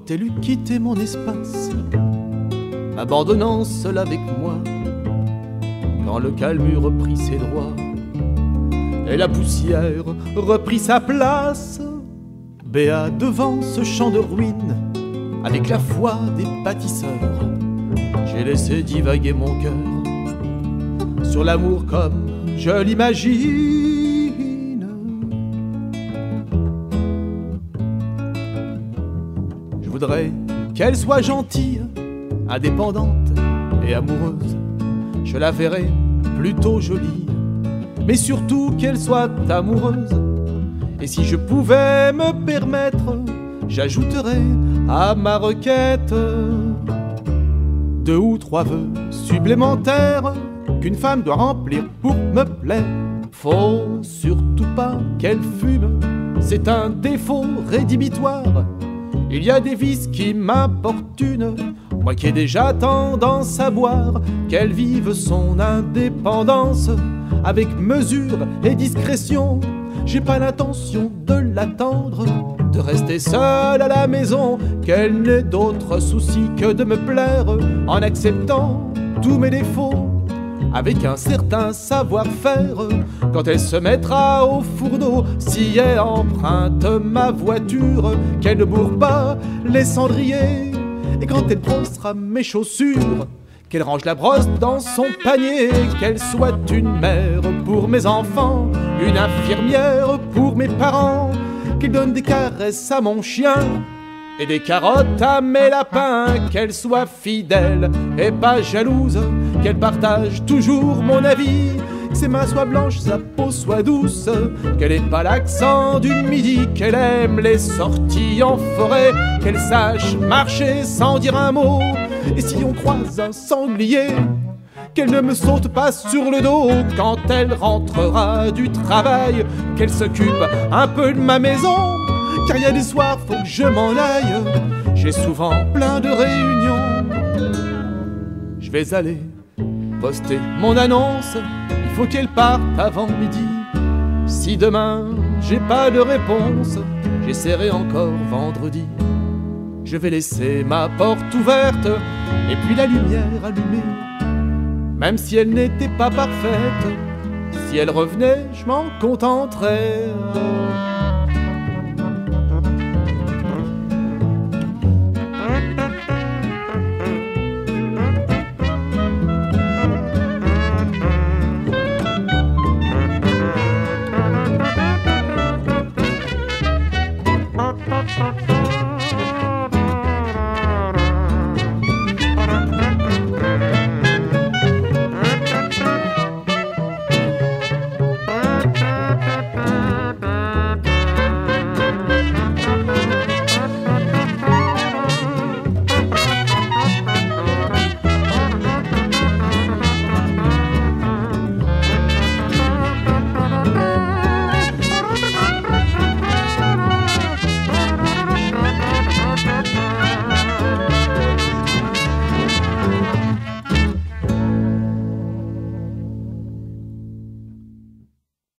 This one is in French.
quand elle eut quitté mon espace, m'abandonnant seul avec moi, quand le calme eut repris ses droits et la poussière reprit sa place, béat devant ce champ de ruines, avec la foi des bâtisseurs, j'ai laissé divaguer mon cœur sur l'amour comme je l'imagine. Je voudrais qu'elle soit gentille, indépendante et amoureuse. Je la verrais plutôt jolie, mais surtout qu'elle soit amoureuse. Et si je pouvais me permettre, j'ajouterais à ma requête 2 ou 3 vœux supplémentaires qu'une femme doit remplir pour me plaire. Faut surtout pas qu'elle fume, c'est un défaut rédhibitoire. Il y a des vices qui m'importunent, moi qui ai déjà tendance à boire. Qu'elle vive son indépendance avec mesure et discrétion. J'ai pas l'intention de l'attendre, de rester seule à la maison. Qu'elle n'ait d'autre souci que de me plaire en acceptant tous mes défauts, avec un certain savoir-faire. Quand elle se mettra au fourneau, si elle emprunte ma voiture, qu'elle ne bourre pas les cendriers. Et quand elle brossera mes chaussures, qu'elle range la brosse dans son panier. Qu'elle soit une mère pour mes enfants, une infirmière pour mes parents. Qu'elle donne des caresses à mon chien et des carottes à mes lapins. Qu'elle soit fidèle et pas jalouse, qu'elle partage toujours mon avis. Que ses mains soient blanches, sa peau soit douce, qu'elle ait pas l'accent du midi. Qu'elle aime les sorties en forêt, qu'elle sache marcher sans dire un mot. Et si on croise un sanglier, qu'elle ne me saute pas sur le dos. Quand elle rentrera du travail, qu'elle s'occupe un peu de ma maison. Car il y a des soirs, faut que je m'en aille, j'ai souvent plein de réunions. Je vais aller poster mon annonce, il faut qu'elle parte avant midi. Si demain j'ai pas de réponse, j'essaierai encore vendredi. Je vais laisser ma porte ouverte et puis la lumière allumée. Même si elle n'était pas parfaite, si elle revenait, je m'en contenterais.